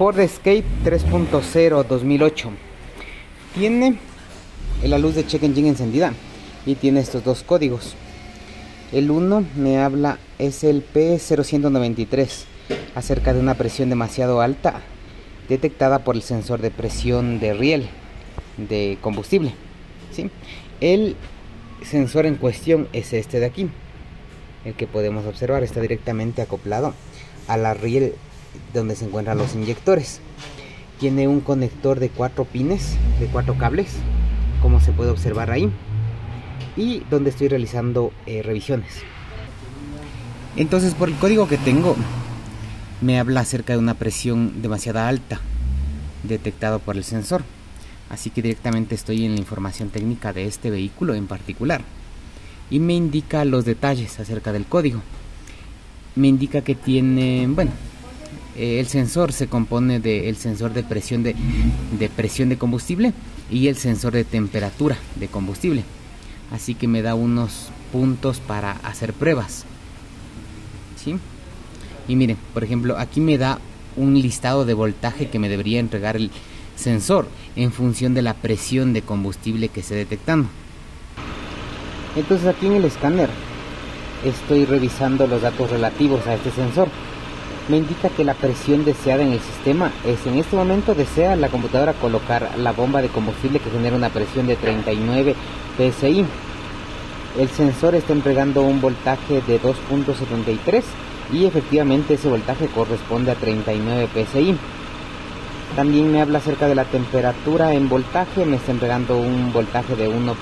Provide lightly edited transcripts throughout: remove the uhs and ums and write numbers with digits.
Ford Escape 3.0 2008. Tiene la luz de check engine encendida y tiene estos dos códigos. El uno me habla, es el P0193, acerca de una presión demasiado alta detectada por el sensor de presión de riel de combustible, ¿sí? El sensor en cuestión es este de aquí, el que podemos observar, está directamente acoplado a la riel donde se encuentran los inyectores. Tiene un conector de 4 pines, de 4 cables, como se puede observar ahí, y donde estoy realizando revisiones. Entonces, por el código que tengo, me habla acerca de una presión demasiado alta detectado por el sensor. Así que directamente estoy en la información técnica de este vehículo en particular y me indica los detalles acerca del código. Me indica que tiene, bueno, el sensor se compone del sensor de presión de combustible y el sensor de temperatura de combustible. Así que me da unos puntos para hacer pruebas, ¿sí? Y miren, por ejemplo, aquí me da un listado de voltaje que me debería entregar el sensor en función de la presión de combustible que esté detectando. Entonces aquí en el escáner estoy revisando los datos relativos a este sensor. Me indica que la presión deseada en el sistema es, en este momento desea la computadora colocar la bomba de combustible que genera una presión de 39 psi. El sensor está entregando un voltaje de 2.73 y efectivamente ese voltaje corresponde a 39 psi. También me habla acerca de la temperatura en voltaje, me está entregando un voltaje de 1.25.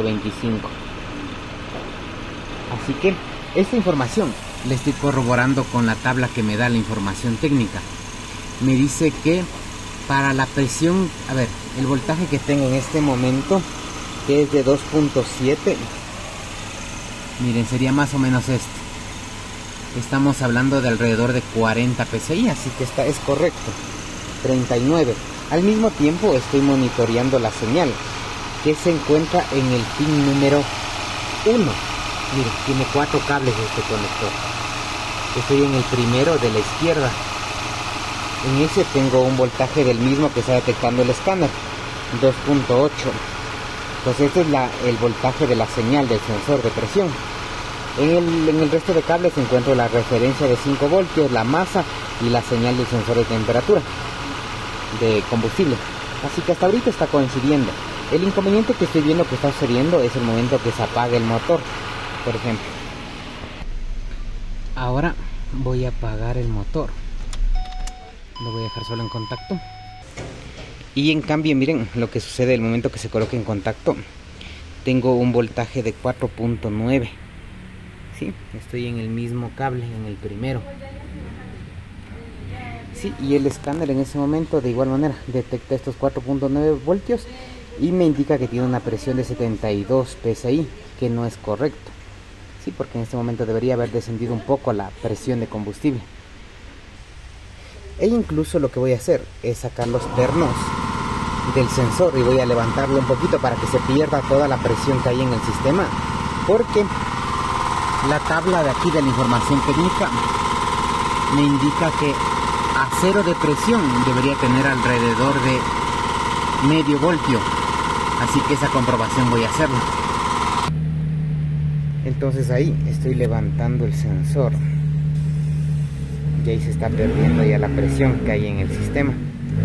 Así que esta información la estoy corroborando con la tabla que me da la información técnica. Me dice que para la presión, a ver, el voltaje que tengo en este momento, que es de 2.7, miren, sería más o menos este. Estamos hablando de alrededor de 40 psi, así que es correcto. 39. Al mismo tiempo estoy monitoreando la señal que se encuentra en el pin número 1. Miren, tiene 4 cables este conector. Estoy en el primero de la izquierda. En ese tengo un voltaje del mismo que está detectando el escáner, 2.8. Entonces este es el voltaje de la señal del sensor de presión. En el resto de cables encuentro la referencia de 5 voltios, la masa y la señal del sensor de temperatura de combustible. Así que hasta ahorita está coincidiendo. El inconveniente que estoy viendo que está sucediendo es el momento que se apague el motor, por ejemplo. Ahora voy a apagar el motor, lo voy a dejar solo en contacto, y en cambio miren lo que sucede el momento que se coloque en contacto. Tengo un voltaje de 4.9. ¿sí? Estoy en el mismo cable, en el primero. Sí, y el escáner en ese momento de igual manera detecta estos 4.9 voltios y me indica que tiene una presión de 72 psi, que no es correcto. Sí, porque en este momento debería haber descendido un poco la presión de combustible. E incluso lo que voy a hacer es sacar los pernos del sensor y voy a levantarlo un poquito para que se pierda toda la presión que hay en el sistema, porque la tabla de aquí de la información técnica me indica que a 0 de presión debería tener alrededor de medio voltio, así que esa comprobación voy a hacerla. Entonces ahí estoy levantando el sensor y ahí se está perdiendo ya la presión que hay en el sistema.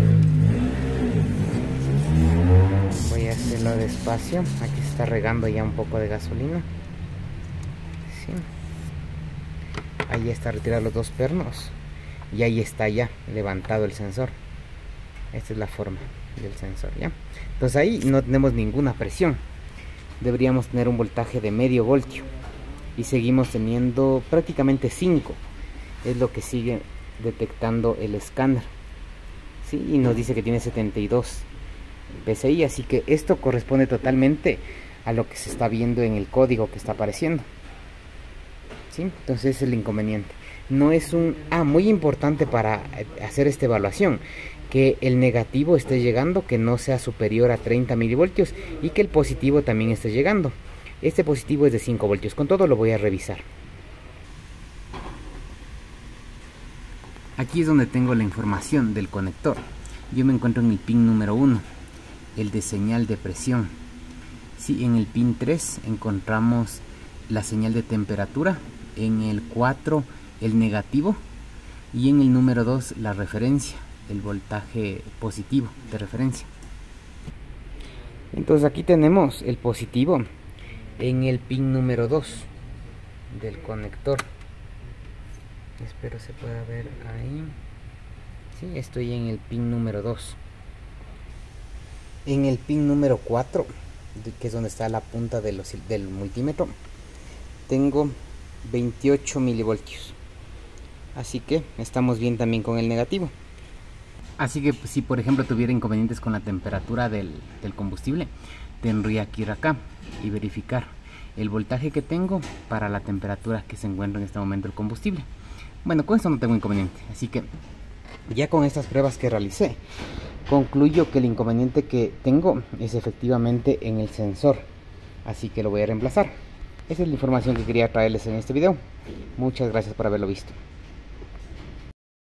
Voy a hacerlo despacio. Aquí se está regando ya un poco de gasolina. ¿Sí? Ahí está retirado los dos pernos y ahí está ya levantado el sensor. Esta es la forma del sensor, ¿ya? Entonces ahí no tenemos ninguna presión. Deberíamos tener un voltaje de medio voltio y seguimos teniendo prácticamente 5. Es lo que sigue detectando el escáner, ¿sí? Y nos dice que tiene 72 psi, así que esto corresponde totalmente a lo que se está viendo en el código que está apareciendo, ¿sí? Entonces es el inconveniente. No es muy importante para hacer esta evaluación, que el negativo esté llegando, que no sea superior a 30 milivoltios y que el positivo también esté llegando. Este positivo es de 5 voltios. Con todo lo voy a revisar. Aquí es donde tengo la información del conector. Yo me encuentro en el pin número 1, el de señal de presión. Sí, en el pin 3 encontramos la señal de temperatura, en el 4 el negativo y en el número 2 la referencia, el voltaje positivo de referencia. Entonces aquí tenemos el positivo en el pin número 2 del conector. Espero se pueda ver ahí. Sí, estoy en el pin número 2. En el pin número 4, que es donde está la punta del multímetro, tengo 28 milivoltios. Así que estamos bien también con el negativo. Así que si por ejemplo tuviera inconvenientes con la temperatura del combustible, tendría que ir acá y verificar el voltaje que tengo para la temperatura que se encuentra en este momento el combustible. Bueno, con esto no tengo inconveniente, así que ya con estas pruebas que realicé, concluyo que el inconveniente que tengo es efectivamente en el sensor, así que lo voy a reemplazar. Esa es la información que quería traerles en este video. Muchas gracias por haberlo visto.